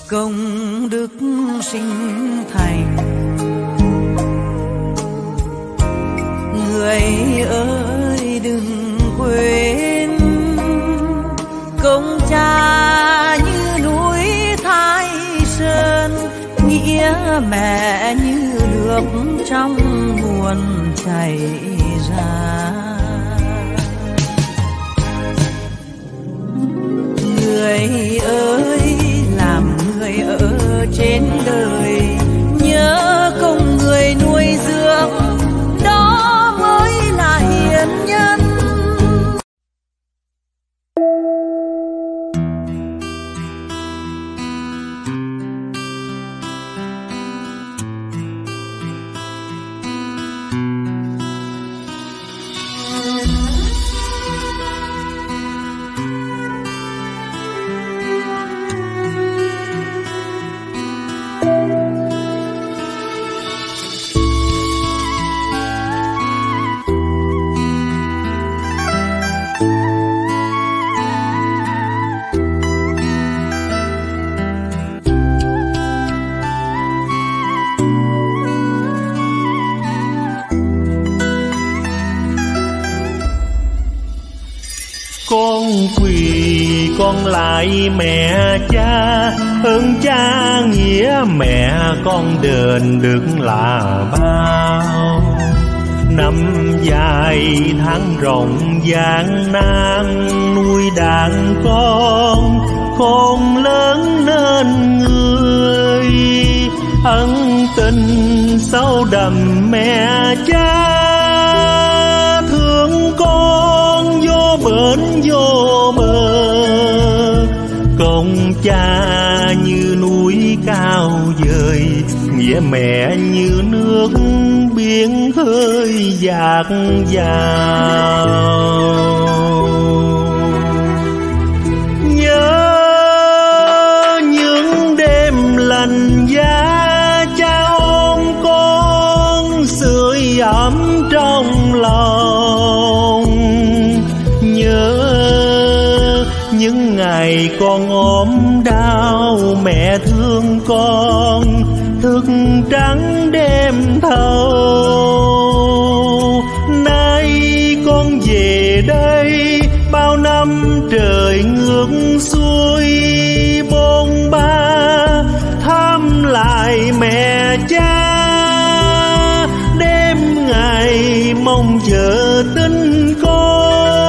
công đức sinh thành. Người ơi đừng quên công cha như núi Thái Sơn, nghĩa mẹ như nước trong nguồn chảy ra. Người ơi làm người ở trên đời, nhớ công người nuôi dưỡng, đó mới là hiền nhân. Con quỳ con lại mẹ cha, ơn cha nghĩa mẹ con đền được là bao. Năm dài tháng rộng gian nan, nuôi đàn con lớn nên người. Ân tình sâu đậm mẹ cha, thương con vô bến vô bờ. Công cha như núi cao vời, nghĩa mẹ như nước biển khơi dạt dào. Nhớ những đêm lạnh giá, cha ôm con sưởi ấm trong lòng. Nhớ những ngày con ốm đau, mẹ thương con thức trắng đêm thâu. Nay con về đây bao năm trời ngược xuôi bôn ba, thăm lại mẹ cha đêm ngày mong chờ tin con.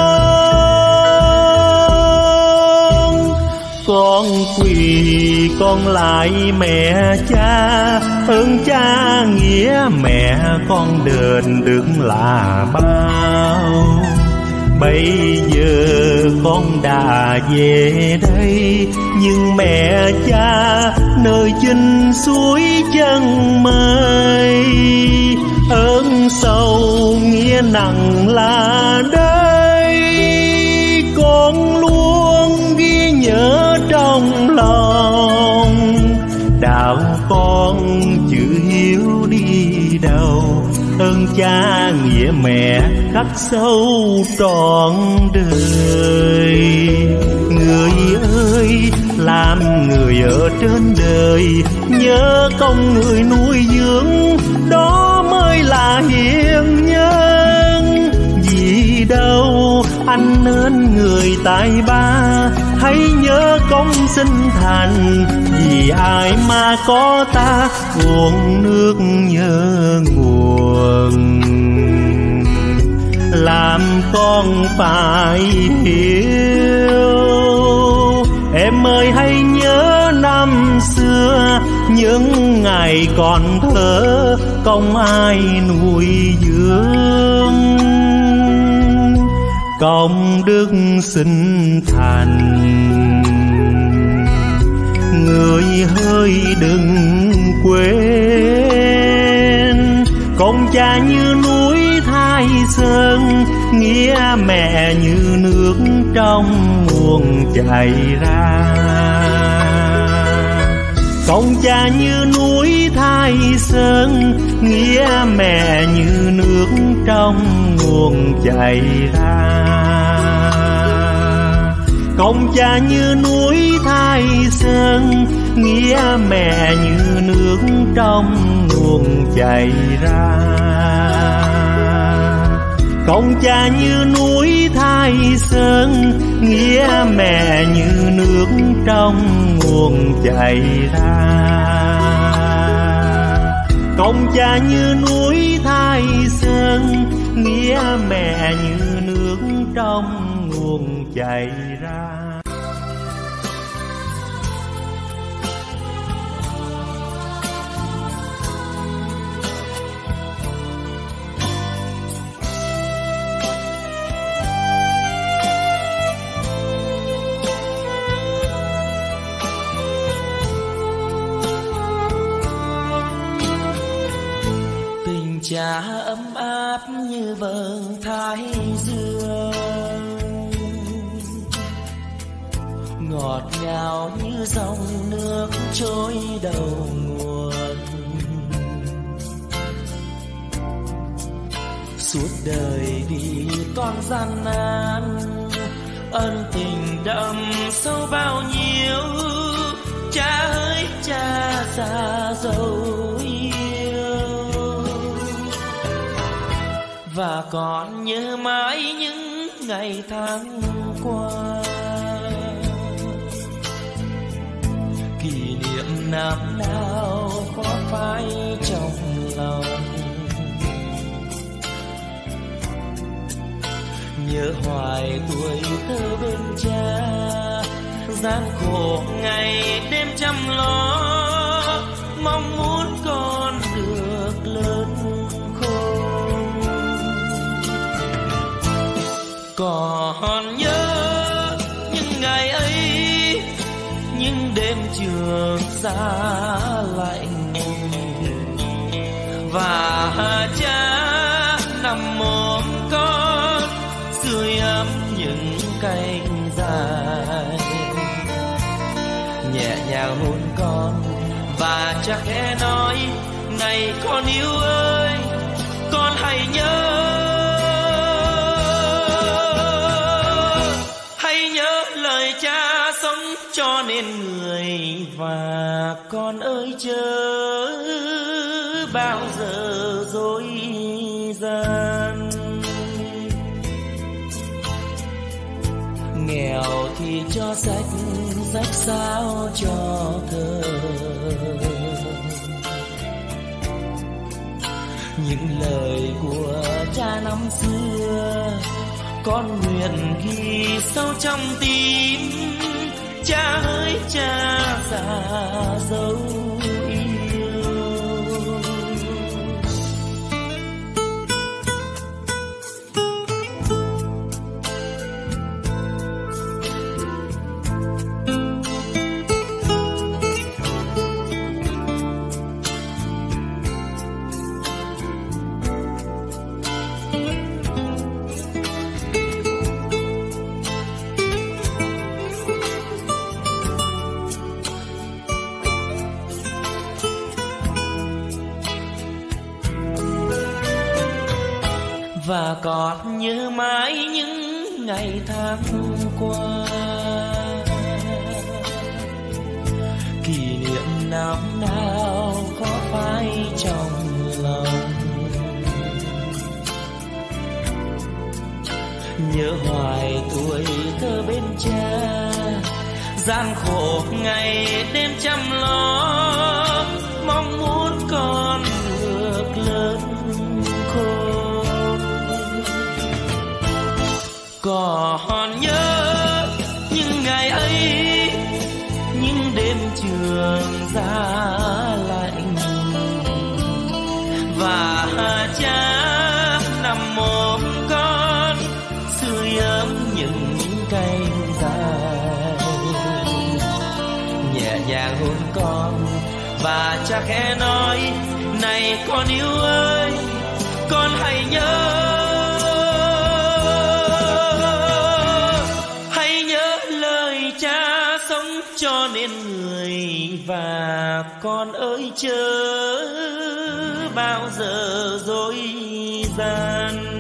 Con quỳ con lại mẹ cha, ơn cha nghĩa mẹ con đền được là bao. Bây giờ con đã về đây, nhưng mẹ cha nơi chinh suối chân mây. Ơn sâu nghĩa nặng là đây, con luôn ghi nhớ trong lòng. Đạo con chữ hiếu đi đâu, ơn cha nghĩa mẹ khắc sâu trọn đời. Người ơi làm người ở trên đời, nhớ công người nuôi dưỡng, đó mới là hiền nhân. Vì đâu anh nên người tài ba, hãy nhớ công sinh thành. Vì ai mà có ta, nguồn nước nhớ nguồn. Làm con phải hiểu, em ơi hãy nhớ năm xưa, những ngày còn thơ công ai nuôi dưỡng. Công đức sinh thành, người ơi đừng quên. Công cha như núi Thái Sơn, nghĩa mẹ như nước trong nguồn chảy ra. Công cha như núi Thái Sơn, nghĩa mẹ như nước trong nguồn chảy ra. Công cha như núi Thái Sơn, nghĩa mẹ như nước trong nguồn chảy ra. Công cha như núi Thái Sơn, nghĩa mẹ như nước trong nguồn chảy ra. Công cha như núi Thái Sơn, nghĩa mẹ như nước trong nguồn chảy ra. Cha ấm áp như vầng thái dương, ngọt ngào như dòng nước trôi đầu nguồn. Suốt đời vì con gian nan, ân tình đậm sâu bao nhiêu. Cha ơi cha già dấu và còn nhớ mãi những ngày tháng qua. Kỷ niệm năm nào có phai trong lòng, nhớ hoài tuổi thơ bên cha, gian khổ ngày đêm chăm lo, mong muốn con được lớn khôn. Còn nhớ những ngày ấy, những đêm trường xa lạnh, và cha nằm ôm con sưởi ấm những cánh dài, nhẹ nhàng hôn con và cha khẽ nói: này con yêu ơi, con hãy nhớ lời cha sống cho nên người. Và con ơi chớ bao giờ dối gian, nghèo thì cho sách, sách sao cho thơ. Những lời của cha năm xưa con nguyện ghi sâu trong tim. Cha ơi cha già dấu yêu. Và còn nhớ mãi những ngày tháng qua, kỷ niệm năm nào có phai trong lòng, nhớ hoài tuổi thơ bên cha, gian khổ ngày đêm chăm lo, mong muốn con được lớn khôn. Còn nhớ những ngày ấy, những đêm trường giá lạnh, và cha nằm ôm con sưởi ấm những cánh dài, nhẹ nhàng hôn con và cha khẽ nói: này con yêu ơi, con hãy nhớ cho nên người. Và con ơi chớ bao giờ dối gian,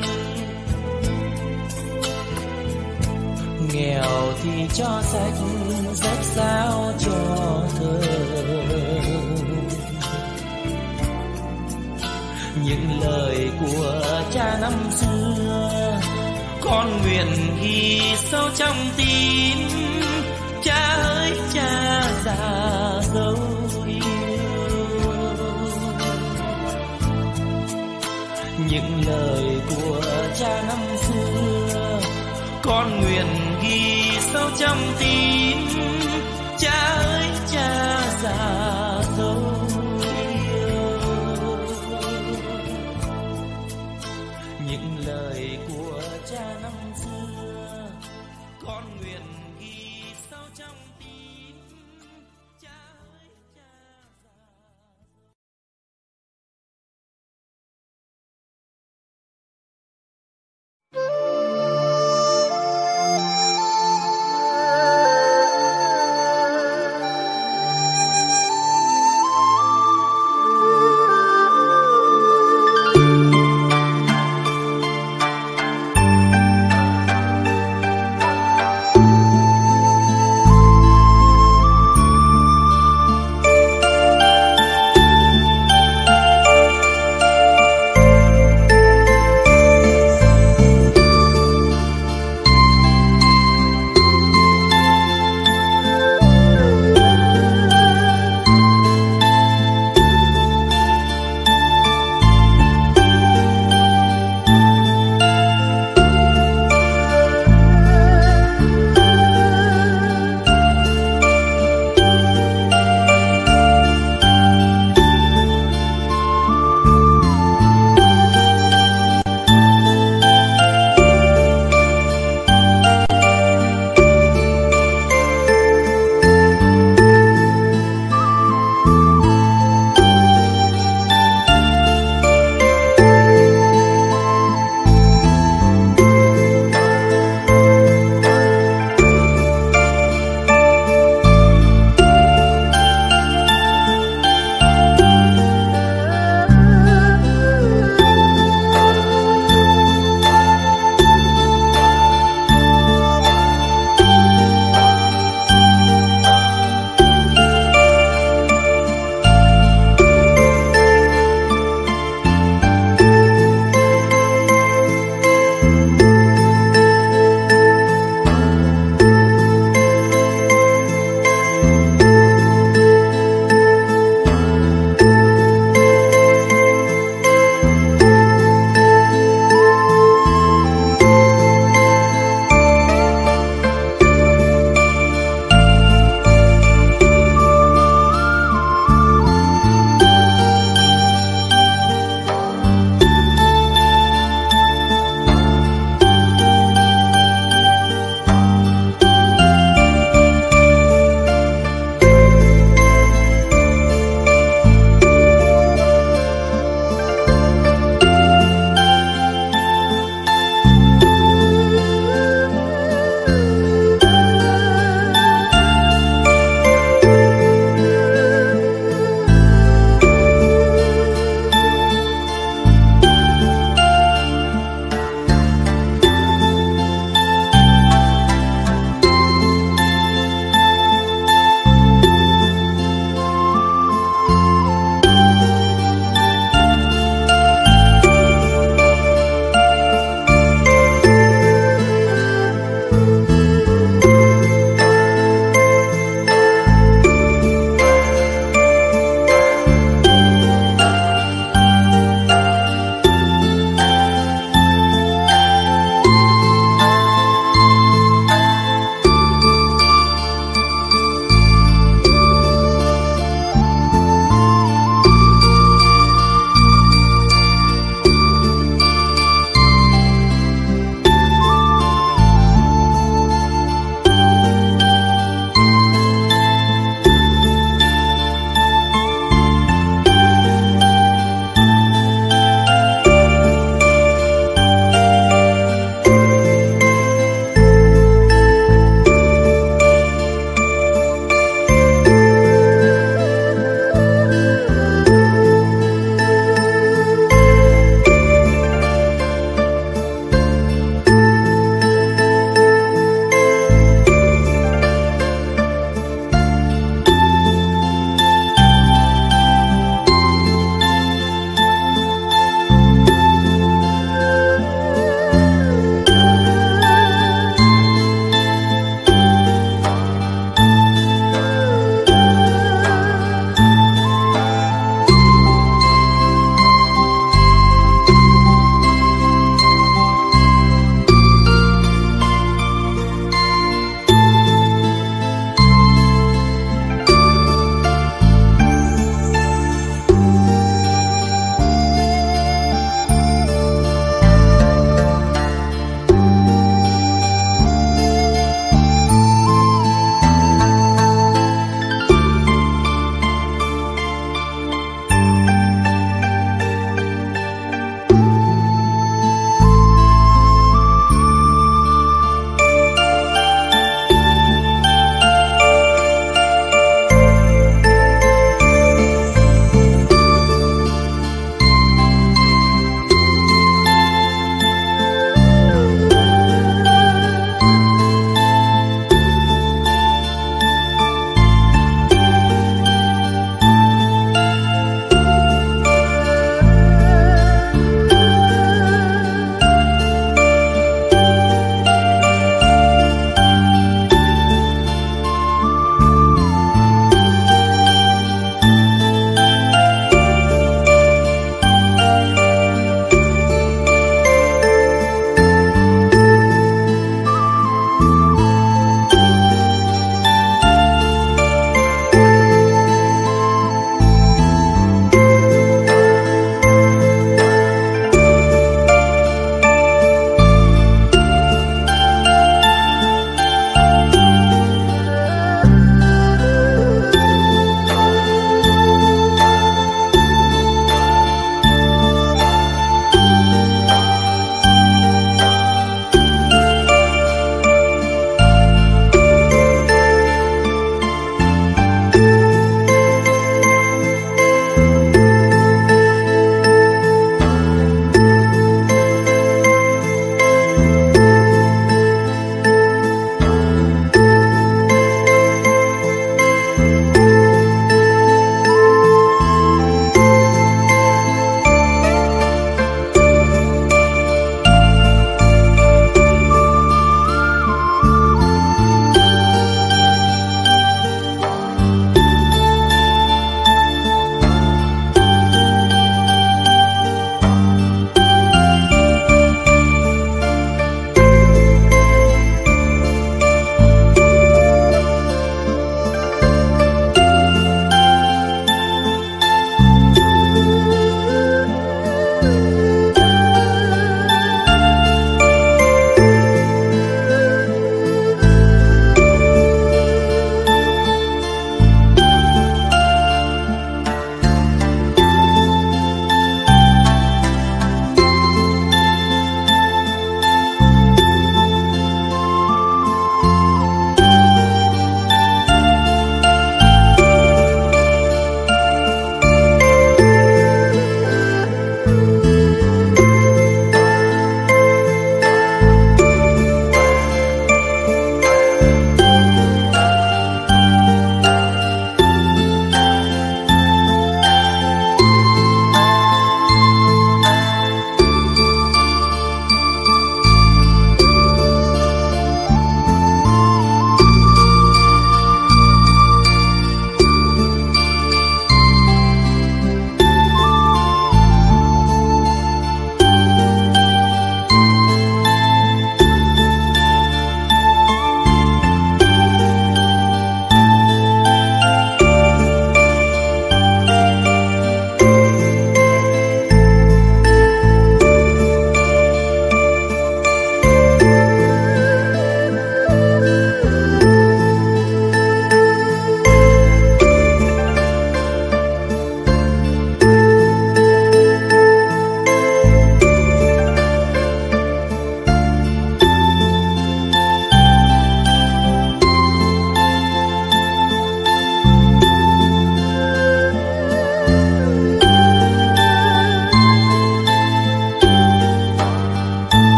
nghèo thì cho sách, sách sao cho thơ. sâu trong tim. Cha ơi cha già dấu yêu, những lời của cha năm xưa con nguyện ghi sâu trong tim. Cha ơi cha già dấu yêu, những lời của cha năm xưa con nguyện ghi sâu trong tim. Cha ơi cha già.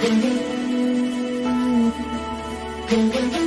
Thank you.